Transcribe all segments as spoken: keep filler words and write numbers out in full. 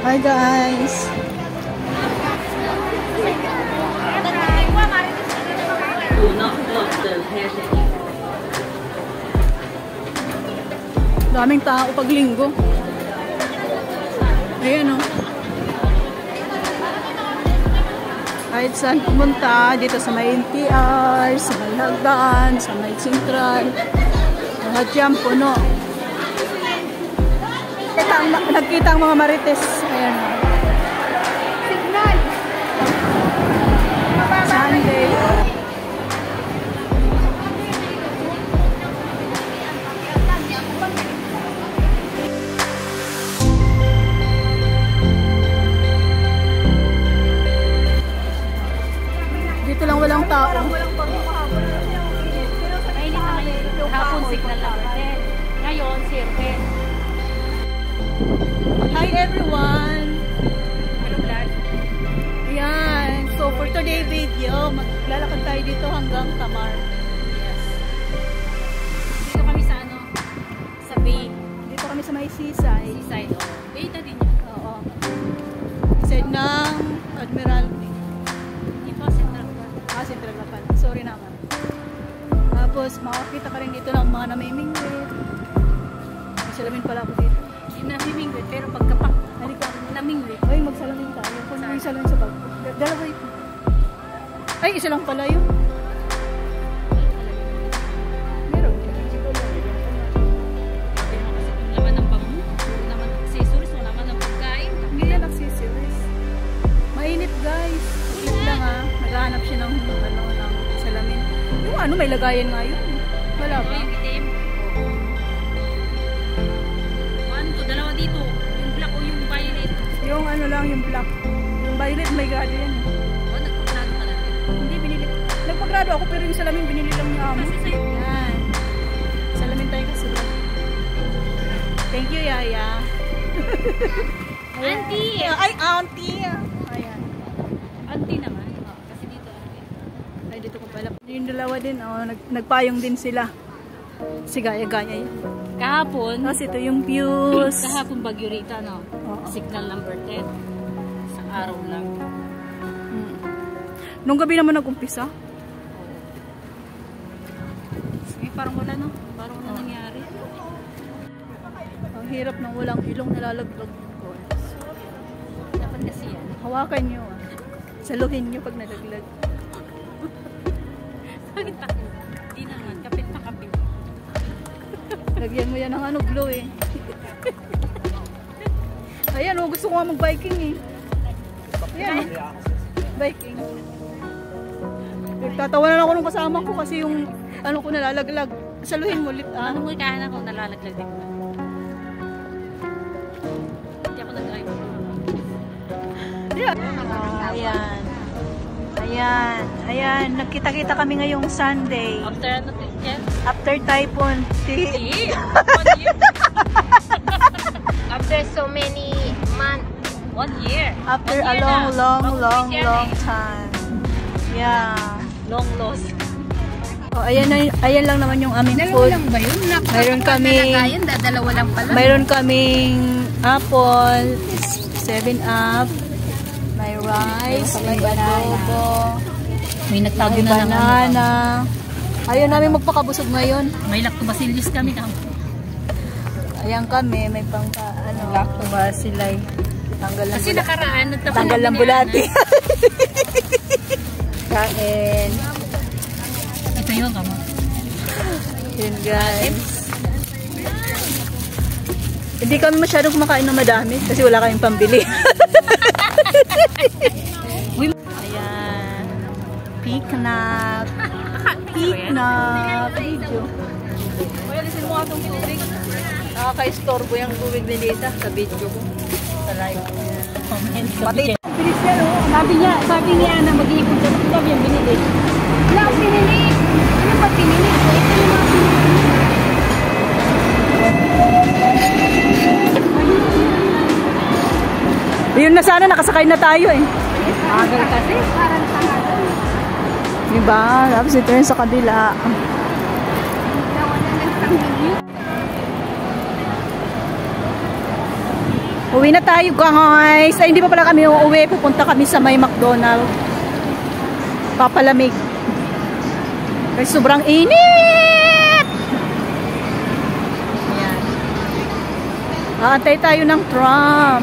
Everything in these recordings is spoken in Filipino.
Hi guys! Daming tao pag linggo. Ayan o. Kahit saan pumunta, dito sa may N T R, sa may Hagdan, sa may Sentral. Lahat yan puno. Nagkita ang mga marites. Ayan o. Signal! Sunday. Dito lang walang tao. Hapon signal lang. Ngayon, sirpe. Hi everyone! Hello vlog. Ayan. So for today video, maglalakad tayo dito hanggang Tamar. Yes. Dito kami sa ano? Sa Bay. Dito kami sa may seaside. Seaside. Oh. Bay na din yan. Oo. Side ng Admiralty. Ito, Central Park. Ah, Central Lapan. Sorry naman. Tapos makakita ka rin dito ng mga namimingwit. May salamin pala ako dito. Yung namimingwit, pero pagkapak. Halika. Namingwit. Ay, magsalamin tayo. Kung may isa lang sa bag. Dalawa ito. Ay, isa lang pala yun. Meron. Laman ng bango. Laman ng accessories. Wala naman ng pagkain. Hindi na accessories. Mainit guys. Mainit lang ha. Naghahanap siya ng, ano, ng salamin. Yung ano, may lagayan nga yun. Wala Ito ba? yung itim. Ano to? Dalawa dito. Yung black o yung violet. Yung ano lang, yung black. Yung violet, may gado yan. O, nagpaplano ka natin. Hindi, binili. Nagpagrado ako pero yung salamin binili lang niya amo. Kasi sa'yo. Yan. Salamin tayo kasi. Thank you, Yaya. Auntie! Ay, auntie! Ayan. Auntie naman. Oh, kasi dito. Ay, dito ko pala. Yung dalawa din, oh, nag nagpayong din sila. Si Gaya-Gaya yun. Kahapon. Tapos ito yung views. Kahapon Bagyo Rita, no? Oo. Signal number ten. Isang araw lang. Hmm. Nung gabi naman nag-umpisa. Eh, parang wala, no? Parang wala nangyari. Ang hirap ng walang ilong nalalaglag ko. Dapat kasi yan. Hawakan nyo. Ah. Saluhin nyo pag nalaglag. Bakit pa? Di naman. Kapit pa kapit. Lagyan mo yan ng ano, glow eh. Ayan, oh, gusto ko nga mag-biking eh. Ayan, biking. Tatawanan ako nung kasama ko kasi yung ano ko nalalaglag. Saluhin mo ulit ah. Ano mo ikahanan ko nalalaglag din ko? Hindi ako nag-drive. Yeah. Oh, ayan. Ayan. Ayan. Nagkita-kita kami ngayong Sunday. After ano to? Yes? After Typhoon. Hindi. One year. After so many months. One year. After One a year long, na. long, Long long, weekend long eh. time. Yeah. Long loss. Oh, ayan, na, ayan lang naman yung aming food. ba yun? Mayroon kami, Dalawa lang pala. mayroon kaming apple, seven up, may rice, may adobo, May nagtago may na ng ano. banana. Ayaw namin magpakabusog ngayon. May lactobacillus kami kam. Ayan kami, may pang ano, lactobacilli. Tanggal ng Kasi bulati. nakaraan nagtapo Tanggal ng bulati. Kain. Ito yun kamo. Yun guys. Hindi kami masyadong kumakain ng madami kasi wala kaming pambili. Ayan. Picnic. Picnic. Video. Kaya lisin mo nga itong tubig. Nakaka-istorbo yung tubig ni Lisa sa video ko. Sa live. Pati. Bilis yan o. Sabi niya, sabi niya na mag-iipon siya. Sabi niya binili. Wala akong pinili. Ano ba pinili? Ito yung mga pinili. Yun na sana, nakasakay na tayo eh. Agal kasi. Parang tangalan. Diba? Tapos ito yun sa kabila. Uwi na tayo guys. Ay, hindi pa pala kami uuwi. Pupunta kami sa may McDonald's. Papalamig. Kasi sobrang init! Ayan. Aantay tayo ng tram.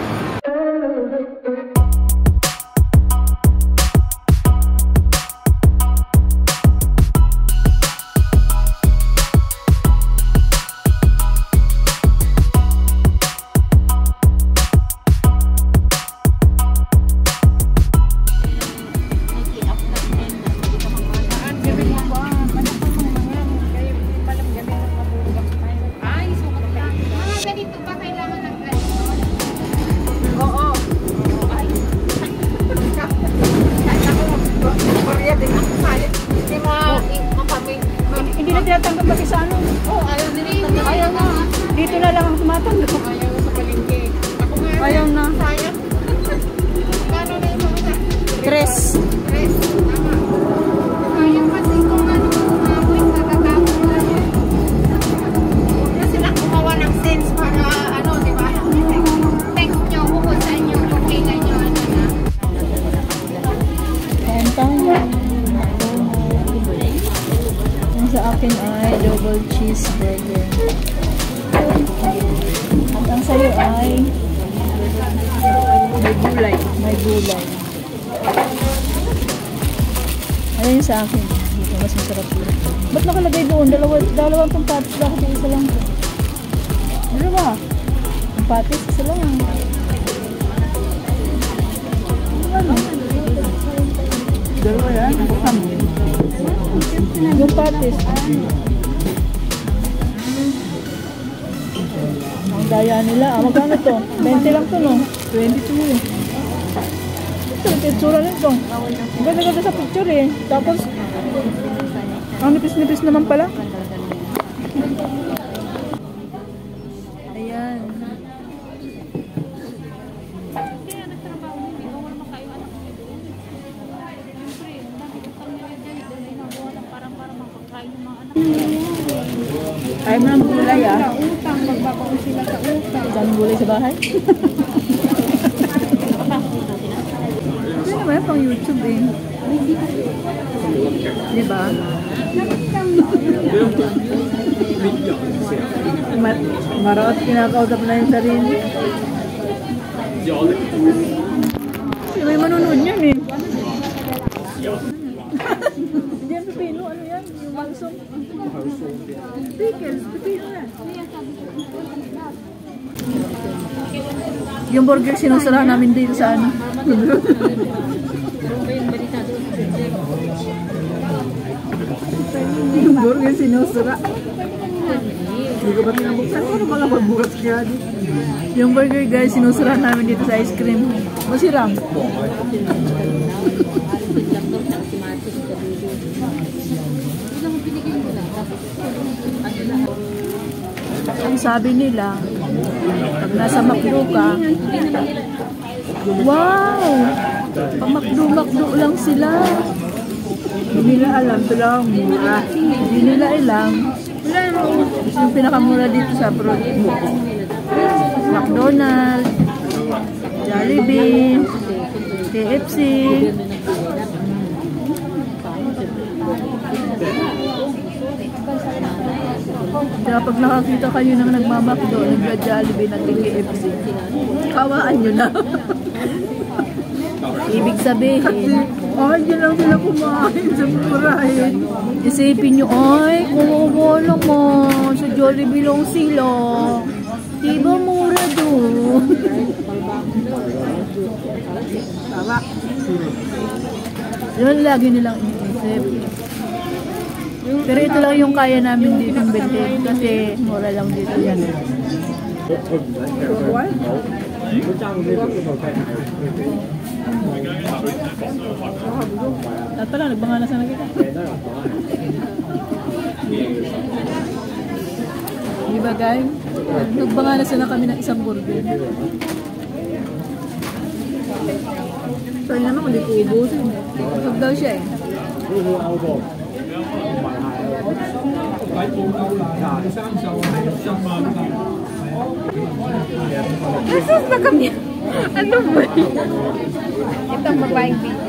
Hindi na tinatanggap ba sa ano? Oh, ayaw nila. Ayaw na. Dito na lang ang tumatanggap. Ayaw sa palengke. Ako nga. Ayaw na. Sayang. Paano na yung mga Tres. Tres. Tama. Sayang kasi kung ano, mamoy sa tatapos na yan. Huwag na sila kumawa ng sense para ano, di ba? Text nyo kung sa inyo, okay na nyo, ano na. Kantang. Ang sa akin ay double cheeseburger. At ang sa'yo ay may gulay. May gulay. Ayun yung sa akin. Dito mas masarap yun. Ba't nakalagay doon? Dalawa, dalawang pang patis. Bakit yung isa lang? Dalawa. Ang patis, isa lang. Ano? Dalawa yan? Yung patis. Ang daya nila. Ah, magkano to? twenty lang to, no? twenty-two eh. Ito, picture nito. Ang ganda-ganda sa picture eh. Tapos, ang nipis-nipis naman pala. Ayan. Ay mo ng gulay ah. Utang, magbabaon sila sa utang. Saan gulay sa bahay? Hindi naman pang YouTube eh. Diba? Mar Marot, kinakausap na yung sarili. May manunod yan eh. Hindi yan pipino, ano yan? Yung mangsong. Pickles, pipino yan. Yung burger sinusara namin dito sa ano. Yung burger sinusara. Hindi ko ba tinabuksan? Ano mga pagbukas kaya dito? Yung burger guys, sinusara namin dito sa ice cream. Masirang. Ang sabi nila, pag nasa McDo ka, wow! Pag McDo-McDo lang sila. Hindi nila alam, ito lang mura. Hindi nila alam. Yung pinakamura dito sa abroad. McDonald's, Jollibee, K F C. Kaya pag nakakita kayo ng nagmamakdo, nagja-Jollibee, nag-K F C, kawaan nyo na. Ibig sabihin, ay, dyan lang sila kumain sa murahin. Isipin nyo, ay, kumukulo mo, sa Jollibee lang sila. Diba mura doon? Tama. Yun lagi nilang inisip. Pero ito lang yung kaya namin dito ng bilhin kasi mura lang dito yan. At pala, nagbangana sana kita. Diba guys? Nagbangana sana kami ng isang burger. So yun naman, hindi ko ubusin. Busog daw siya eh. Nasas na kami. Ano ba? Ito ang babaeng video.